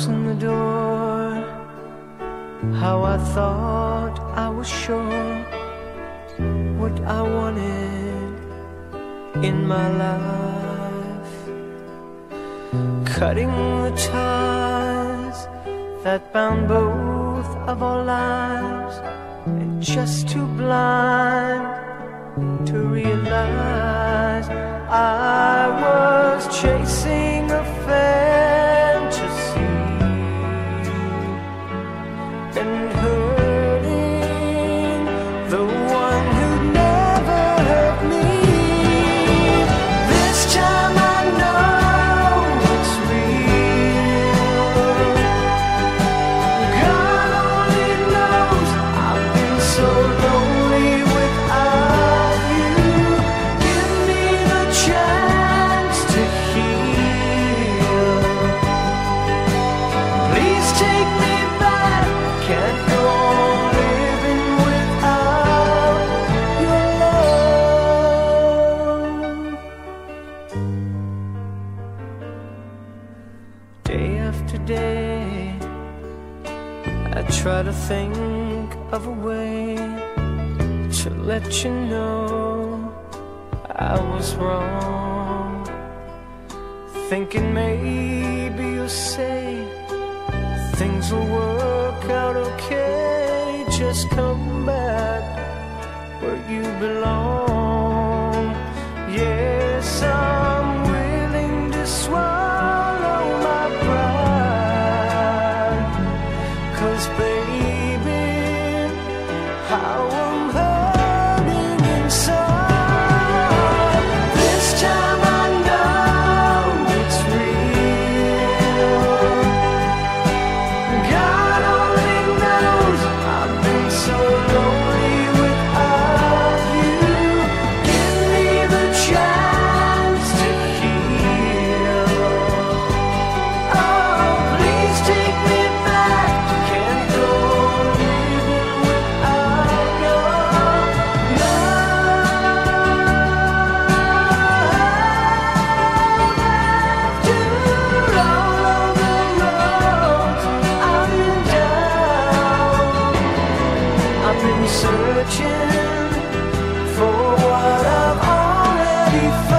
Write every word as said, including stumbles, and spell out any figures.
closing the door, how I thought I was sure what I wanted in my life, cutting the ties that bound both of our lives, and just too blind to realize I was chasing a fantasy and hurting the one who'd never hurt me. This time I know it's real. God only knows I've been so lonely without you. Give me the chance to heal. Please take me back. Can't go on living without your love. Day after day, I try to think of a way to let you know I was wrong, thinking maybe you'll say things will work out okay. Just come back where you belong. Yes, I'm willing to swallow my pride, 'cause baby, how I'm hurting inside. This time I know it's real. God only knows I've been so lonely without you. Give me the chance to heal. Oh, please take me back. Can't go on living without your love. After all of the roads I've been down, I've been searching for what I've already found.